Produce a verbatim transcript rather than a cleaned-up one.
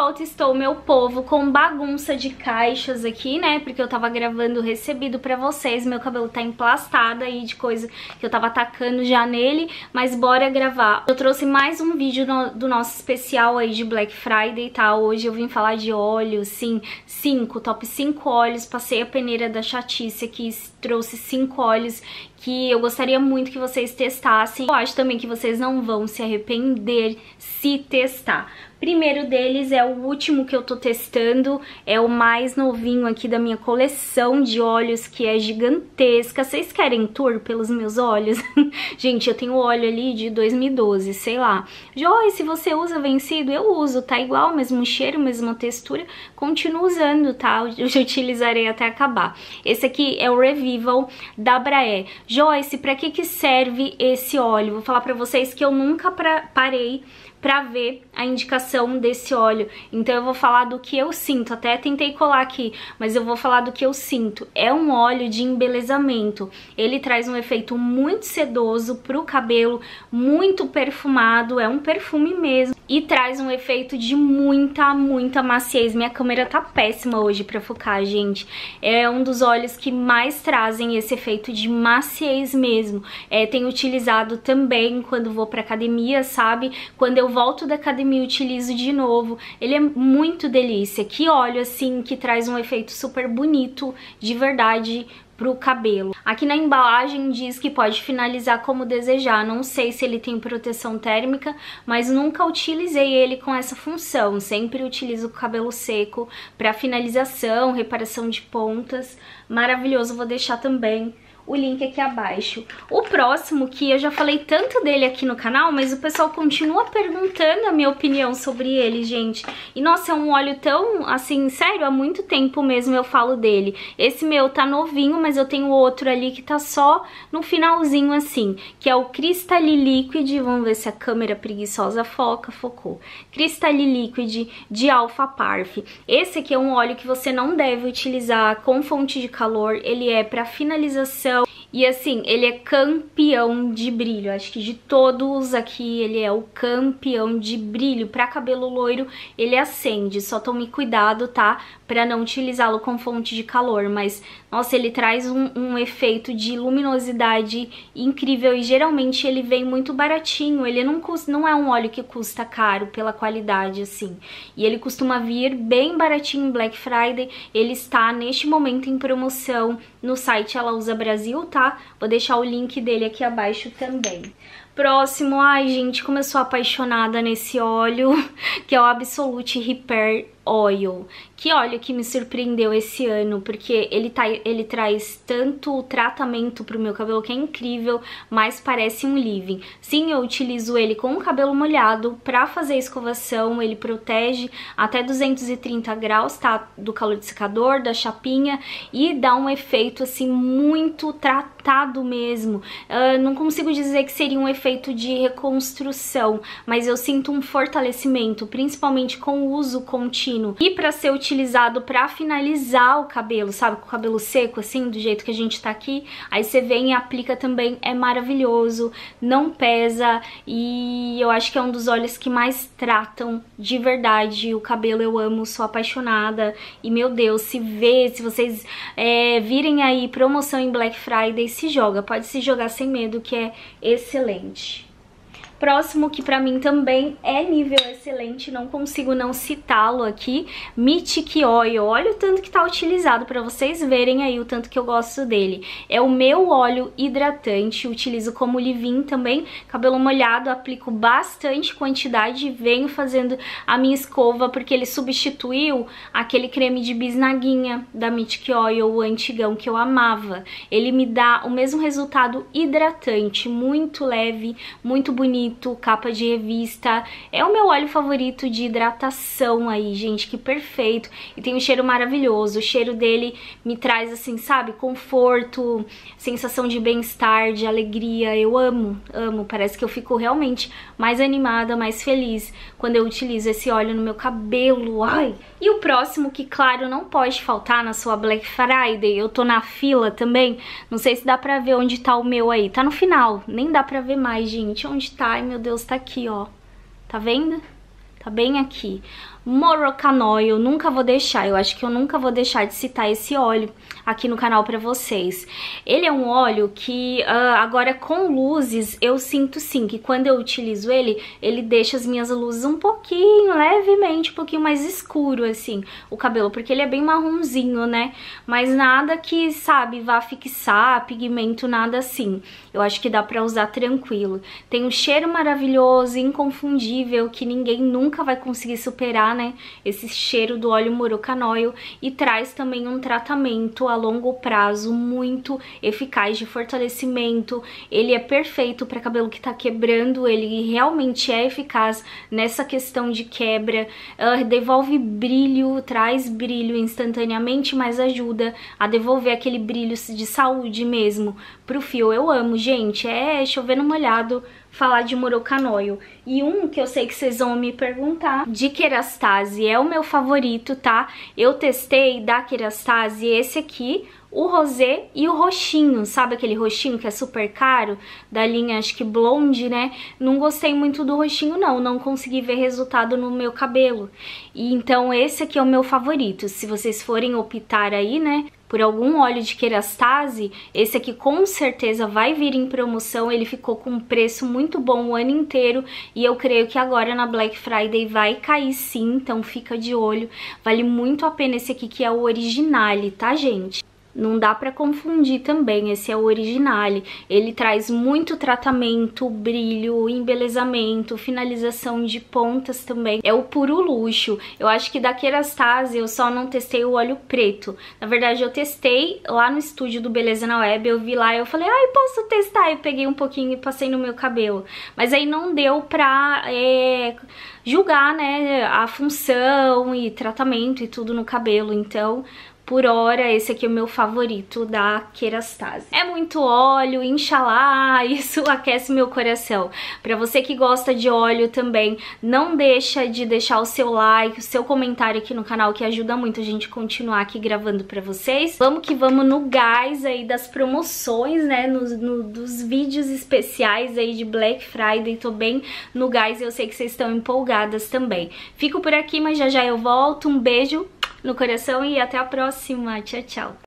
volta estou, meu povo, com bagunça de caixas aqui, né? Porque eu tava gravando o recebido pra vocês. Meu cabelo tá emplastado aí de coisa que eu tava atacando já nele. Mas bora gravar. Eu trouxe mais um vídeo no, do nosso especial aí de Black Friday, tá? Hoje eu vim falar de óleo, sim, cinco, top cinco óleos. Passei a peneira da chatice aqui, trouxe cinco óleos que eu gostaria muito que vocês testassem. Eu acho também que vocês não vão se arrepender se testar. Primeiro deles é o último que eu tô testando, é o mais novinho aqui da minha coleção de óleos, que é gigantesca. Vocês querem tour pelos meus óleos? Gente, eu tenho óleo ali de dois mil e doze, sei lá. Joy, se você usa vencido, eu uso, tá igual, mesmo cheiro, mesma textura, continuo usando, tá? Eu já utilizarei até acabar. Esse aqui é o Revival da Braé. Joyce, pra que que serve esse óleo? Vou falar pra vocês que eu nunca pra, parei pra ver a indicação desse óleo. Então eu vou falar do que eu sinto. Até tentei colar aqui, mas eu vou falar do que eu sinto. É um óleo de embelezamento. Ele traz um efeito muito sedoso pro cabelo, muito perfumado, é um perfume mesmo. E traz um efeito de muita, muita maciez. Minha câmera tá péssima hoje pra focar, gente. É um dos óleos que mais trazem esse efeito de maciez mesmo. É, tenho utilizado também quando vou pra academia, sabe? Quando eu volto da academia e utilizo de novo. Ele é muito delícia. Que óleo, assim, que traz um efeito super bonito, de verdade, pro cabelo. Aqui na embalagem diz que pode finalizar como desejar. Não sei se ele tem proteção térmica, mas nunca utilizei ele com essa função. Sempre utilizo o cabelo seco para finalização, reparação de pontas. Maravilhoso, vou deixar também o link aqui abaixo. O próximo, que eu já falei tanto dele aqui no canal, mas o pessoal continua perguntando a minha opinião sobre ele, gente. E nossa, é um óleo tão, assim, sério, há muito tempo mesmo eu falo dele. Esse meu tá novinho, mas eu tenho outro ali que tá só no finalzinho assim, que é o Crystalline Liquid. Vamos ver se a câmera preguiçosa foca, focou. Crystalline Liquid de Alpha Parf. Esse aqui é um óleo que você não deve utilizar com fonte de calor, ele é para finalização. E assim, ele é campeão de brilho. Acho que de todos aqui, ele é o campeão de brilho. Pra cabelo loiro, ele acende. Só tome cuidado, tá? Pra não utilizá-lo com fonte de calor. Mas, nossa, ele traz um, um efeito de luminosidade incrível. E geralmente ele vem muito baratinho. Ele não, custa, não é um óleo que custa caro pela qualidade, assim. E ele costuma vir bem baratinho em Black Friday. Ele está, neste momento, em promoção no site Ela Usa Brasil, tá? Vou deixar o link dele aqui abaixo também. Próximo, ai gente, como eu sou apaixonada nesse óleo, que é o Absolute Repair Oil. Que óleo que me surpreendeu esse ano, porque ele, tá, ele traz tanto tratamento pro meu cabelo que é incrível, mas parece um leave-in. Sim, eu utilizo ele com o cabelo molhado pra fazer escovação, ele protege até duzentos e trinta graus, tá? Do calor de secador, da chapinha, e dá um efeito assim muito tratado mesmo. Uh, não consigo dizer que seria um efeito de reconstrução, mas eu sinto um fortalecimento, principalmente com o uso contínuo. E pra ser utilizado pra finalizar o cabelo, sabe? Com o cabelo seco, assim, do jeito que a gente tá aqui. Aí você vem e aplica também, é maravilhoso, não pesa. E eu acho que é um dos óleos que mais tratam de verdade o cabelo. Eu amo, sou apaixonada. E, meu Deus, se vê, se vocês é, virem aí promoção em Black Friday, se joga. Pode se jogar sem medo, que é excelente. Próximo, que pra mim também é nível excelente, não consigo não citá-lo aqui, Mystic Oil. Olha o tanto que tá utilizado, pra vocês verem aí o tanto que eu gosto dele. É o meu óleo hidratante, utilizo como leave-in também, cabelo molhado, aplico bastante quantidade e venho fazendo a minha escova, porque ele substituiu aquele creme de bisnaguinha da Mystic Oil, o antigão, que eu amava. Ele me dá o mesmo resultado hidratante, muito leve, muito bonito, capa de revista. É o meu óleo favorito de hidratação aí, gente, que perfeito. E tem um cheiro maravilhoso. O cheiro dele me traz, assim, sabe, conforto, sensação de bem-estar, de alegria. Eu amo, amo. Parece que eu fico realmente mais animada, mais feliz quando eu utilizo esse óleo no meu cabelo. Ai! E o próximo, que claro, não pode faltar na sua Black Friday, eu tô na fila também, não sei se dá pra ver onde tá o meu aí, tá no final, nem dá pra ver mais, gente, onde tá? Ai meu Deus, tá aqui, ó, tá vendo? Tá bem aqui. Moroccan Oil, nunca vou deixar, eu acho que eu nunca vou deixar de citar esse óleo aqui no canal pra vocês. Ele é um óleo que uh, agora com luzes eu sinto sim que quando eu utilizo ele, ele deixa as minhas luzes um pouquinho, levemente, um pouquinho mais escuro assim, o cabelo, porque ele é bem marronzinho, né? Mas nada que, sabe, vá fixar pigmento, nada assim. Eu acho que dá pra usar tranquilo. Tem um cheiro maravilhoso, inconfundível, que ninguém nunca vai conseguir superar, né? Esse cheiro do óleo Moroccan Oil, e traz também um tratamento a longo prazo muito eficaz de fortalecimento. Ele é perfeito para cabelo que tá quebrando, ele realmente é eficaz nessa questão de quebra, uh, devolve brilho, traz brilho instantaneamente, mas ajuda a devolver aquele brilho de saúde mesmo pro fio. Eu amo, gente, é chover no molhado falar de Moroccan Oil. E um que eu sei que vocês vão me perguntar, de Kerastase, é o meu favorito, tá? Eu testei da Kerastase esse aqui, o rosé e o roxinho, sabe aquele roxinho que é super caro, da linha, acho que blonde, né? Não gostei muito do roxinho não, não consegui ver resultado no meu cabelo. E então esse aqui é o meu favorito. Se vocês forem optar aí, né, por algum óleo de Kerastase, esse aqui com certeza vai vir em promoção. Ele ficou com um preço muito bom o ano inteiro e eu creio que agora na Black Friday vai cair sim, então fica de olho. Vale muito a pena esse aqui, que é o Originale, tá, gente? Não dá pra confundir também, esse é o Originale. Ele traz muito tratamento, brilho, embelezamento, finalização de pontas também. É o puro luxo. Eu acho que da Kerastase eu só não testei o óleo preto. Na verdade eu testei lá no estúdio do Beleza na Web, eu vi lá e eu falei, ai, posso testar? Eu peguei um pouquinho e passei no meu cabelo. Mas aí não deu pra é, julgar, né, a função e tratamento e tudo no cabelo, então... Por hora, esse aqui é o meu favorito da Kerastase. É muito óleo, inxalá, isso aquece meu coração. Pra você que gosta de óleo também, não deixa de deixar o seu like, o seu comentário aqui no canal, que ajuda muito a gente continuar aqui gravando pra vocês. Vamos que vamos no gás aí das promoções, né, no, no, dos vídeos especiais aí de Black Friday. Tô bem no gás e eu sei que vocês estão empolgadas também. Fico por aqui, mas já já eu volto. Um beijo no coração e até a próxima. Tchau, tchau.